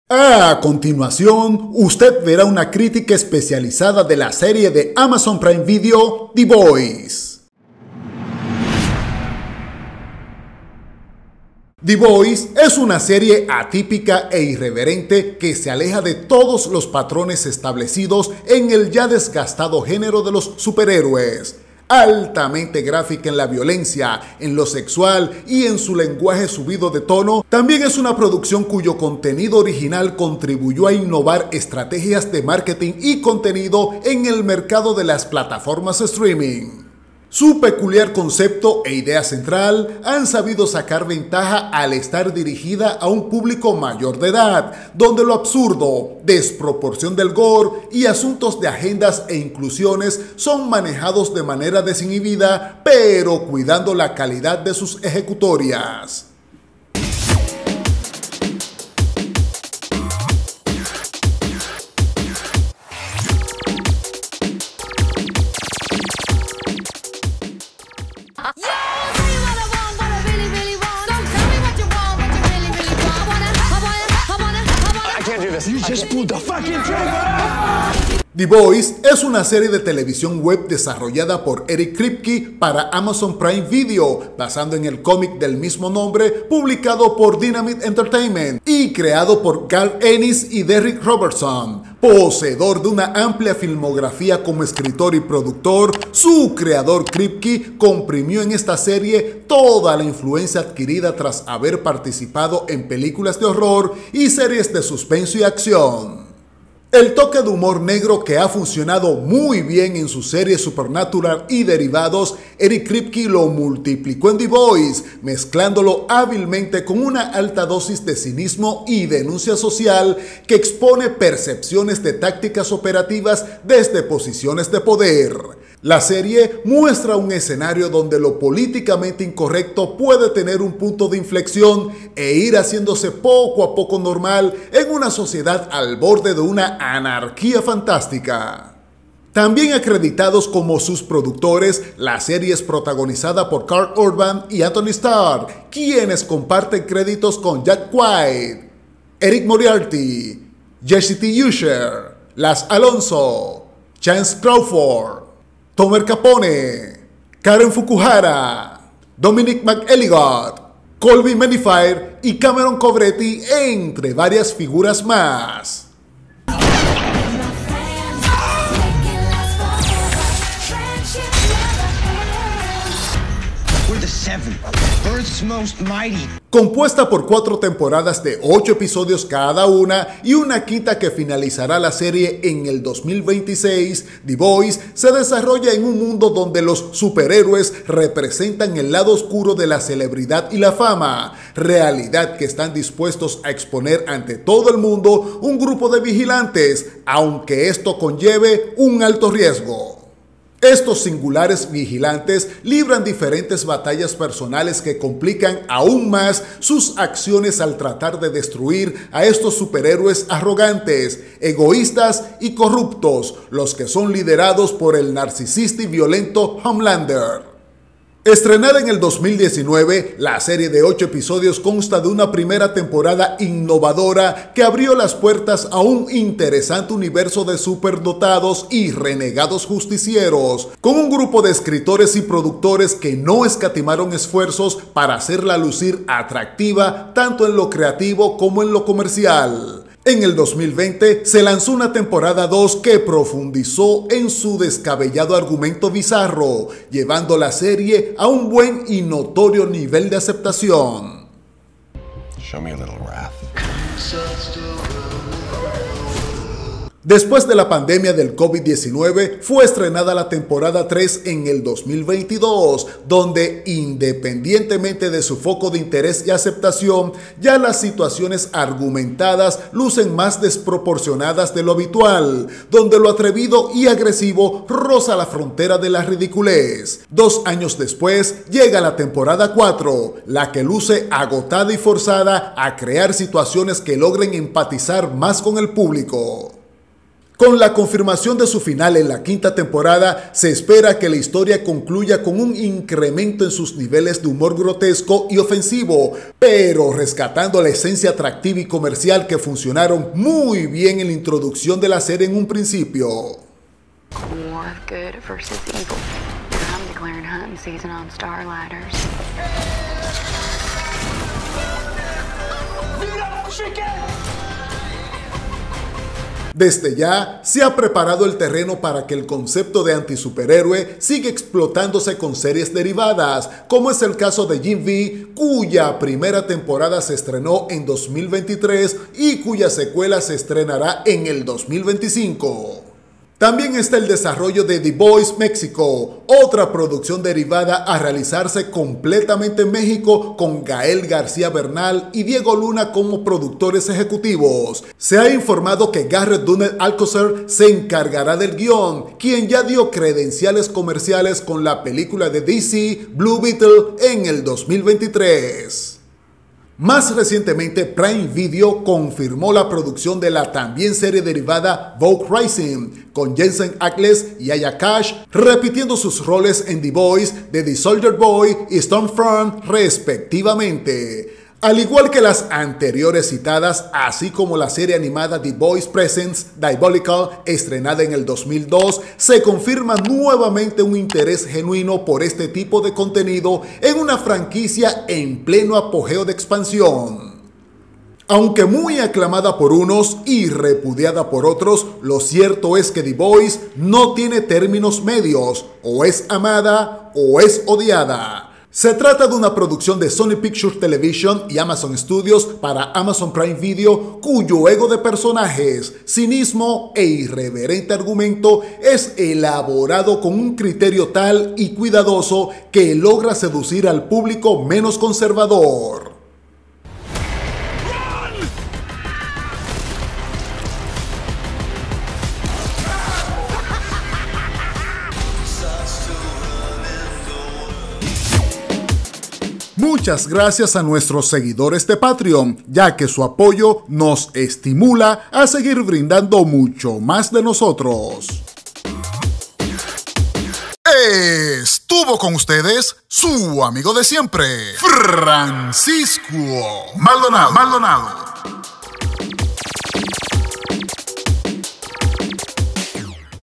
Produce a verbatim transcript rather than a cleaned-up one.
A continuación, usted verá una crítica especializada de la serie de Amazon Prime Video, The Boys. The Boys es una serie atípica e irreverente que se aleja de todos los patrones establecidos en el ya desgastado género de los superhéroes. Altamente gráfica en la violencia, en lo sexual y en su lenguaje subido de tono, también es una producción cuyo contenido original contribuyó a innovar estrategias de marketing y contenido en el mercado de las plataformas streaming. Su peculiar concepto e idea central han sabido sacar ventaja al estar dirigida a un público mayor de edad, donde lo absurdo, desproporción del gore y asuntos de agendas e inclusiones son manejados de manera desinhibida, pero cuidando la calidad de sus ejecutorias. The Boys es una serie de televisión web desarrollada por Eric Kripke para Amazon Prime Video, basando en el cómic del mismo nombre publicado por Dynamite Entertainment y creado por Garth Ennis y Derek Robertson. Poseedor de una amplia filmografía como escritor y productor, su creador Kripke comprimió en esta serie toda la influencia adquirida tras haber participado en películas de horror y series de suspenso y acción. El toque de humor negro que ha funcionado muy bien en su serie Supernatural y derivados, Eric Kripke lo multiplicó en The Boys, mezclándolo hábilmente con una alta dosis de cinismo y denuncia social que expone percepciones de tácticas operativas desde posiciones de poder. La serie muestra un escenario donde lo políticamente incorrecto puede tener un punto de inflexión e ir haciéndose poco a poco normal en una sociedad al borde de una anarquía fantástica. También acreditados como sus productores, la serie es protagonizada por Karl Urban y Anthony Starr, quienes comparten créditos con Jack White, Eric Moriarty, Jesse T. Usher, Laz Alonso, Chance Crawford, Tomer Capone, Karen Fukuhara, Dominic McElligott, Colby Manifire y Cameron Cobretti, entre varias figuras más. Compuesta por cuatro temporadas de ocho episodios cada una y una quinta que finalizará la serie en el dos mil veintiséis, The Boys se desarrolla en un mundo donde los superhéroes representan el lado oscuro de la celebridad y la fama, realidad que están dispuestos a exponer ante todo el mundo un grupo de vigilantes, aunque esto conlleve un alto riesgo. Estos singulares vigilantes libran diferentes batallas personales que complican aún más sus acciones al tratar de destruir a estos superhéroes arrogantes, egoístas y corruptos, los que son liderados por el narcisista y violento Homelander. Estrenada en el dos mil diecinueve, la serie de ocho episodios consta de una primera temporada innovadora que abrió las puertas a un interesante universo de superdotados y renegados justicieros, con un grupo de escritores y productores que no escatimaron esfuerzos para hacerla lucir atractiva tanto en lo creativo como en lo comercial. En el dos mil veinte se lanzó una temporada dos que profundizó en su descabellado argumento bizarro, llevando la serie a un buen y notorio nivel de aceptación. Show me a little wrath. Después de la pandemia del COVID diecinueve, fue estrenada la temporada tres en el dos mil veintidós, donde, independientemente de su foco de interés y aceptación, ya las situaciones argumentadas lucen más desproporcionadas de lo habitual, donde lo atrevido y agresivo roza la frontera de la ridiculez. Dos años después, llega la temporada cuatro, la que luce agotada y forzada a crear situaciones que logren empatizar más con el público. Con la confirmación de su final en la quinta temporada, se espera que la historia concluya con un incremento en sus niveles de humor grotesco y ofensivo, pero rescatando la esencia atractiva y comercial que funcionaron muy bien en la introducción de la serie en un principio. War of good versus evil. I'm declaring hunting season on Starlighters. Desde ya, se ha preparado el terreno para que el concepto de antisuperhéroe siga explotándose con series derivadas, como es el caso de Gen V, cuya primera temporada se estrenó en dos mil veintitrés y cuya secuela se estrenará en el dos mil veinticinco. También está el desarrollo de The Boys México, otra producción derivada a realizarse completamente en México con Gael García Bernal y Diego Luna como productores ejecutivos. Se ha informado que Garrett Dunnet Alcocer se encargará del guión, quien ya dio credenciales comerciales con la película de D C Blue Beetle en el dos mil veintitrés. Más recientemente, Prime Video confirmó la producción de la también serie derivada Vogue Rising, con Jensen Ackles y Aya Cash repitiendo sus roles en The Boys, de The Soldier Boy y Stormfront respectivamente. Al igual que las anteriores citadas, así como la serie animada The Boys Presents Diabolical, estrenada en el dos mil dos, se confirma nuevamente un interés genuino por este tipo de contenido en una franquicia en pleno apogeo de expansión. Aunque muy aclamada por unos y repudiada por otros, lo cierto es que The Boys no tiene términos medios, o es amada o es odiada. Se trata de una producción de Sony Pictures Television y Amazon Studios para Amazon Prime Video, cuyo ego de personajes, cinismo e irreverente argumento es elaborado con un criterio tal y cuidadoso que logra seducir al público menos conservador. Muchas gracias a nuestros seguidores de Patreon, ya que su apoyo nos estimula a seguir brindando mucho más de nosotros. Estuvo con ustedes su amigo de siempre, Francisco Maldonado. Maldonado.